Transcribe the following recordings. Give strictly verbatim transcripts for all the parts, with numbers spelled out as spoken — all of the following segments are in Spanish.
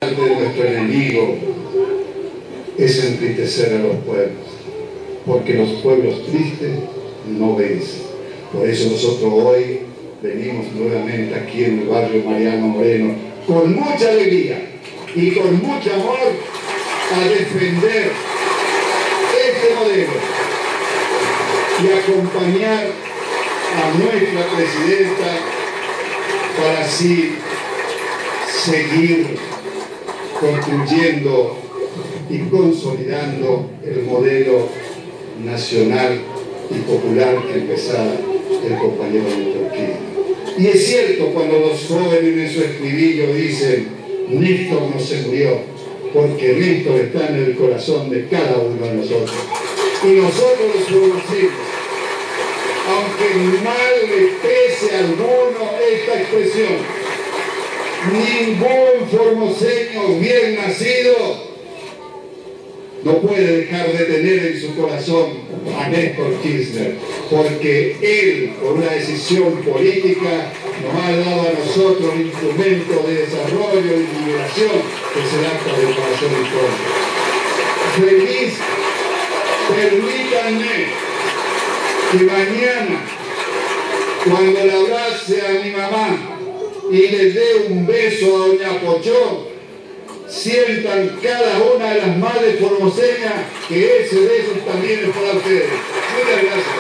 de nuestro enemigo es entristecer a los pueblos, porque los pueblos tristes no vencen. Por eso nosotros hoy venimos nuevamente aquí en el barrio Mariano Moreno con mucha alegría y con mucho amor a defender este modelo y acompañar a nuestra presidenta para así seguir construyendo y consolidando el modelo nacional y popular que empezaba el compañero Néstor Kirchner. Y es cierto cuando los jóvenes en su escribillo dicen: Néstor no se murió, porque Néstor está en el corazón de cada uno de nosotros. Y nosotros los conocemos, aunque mal le pese a alguno esta expresión. Ningún formoseño bien nacido no puede dejar de tener en su corazón a Néstor Kirchner, porque él, por una decisión política, nos ha dado a nosotros un instrumento de desarrollo y liberación que es el acta del corazón histórico. Feliz, permítanme que mañana, cuando le abrace a mi mamá y le dé un beso a doña Pochó, sientan cada una de las madres formoseñas que ese beso también es para ustedes. Muchas gracias.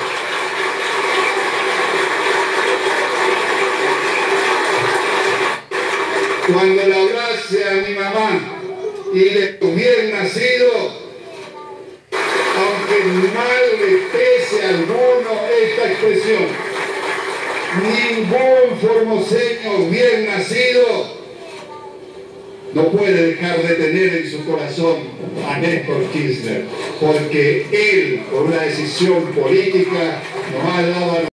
Cuando le abrace a mi mamá y le hubiera nacido, aunque mal le pese a alguno esta expresión, ningún formoseño bien nacido no puede dejar de tener en su corazón a Néstor Kirchner, porque él, por una decisión política, nos ha dado a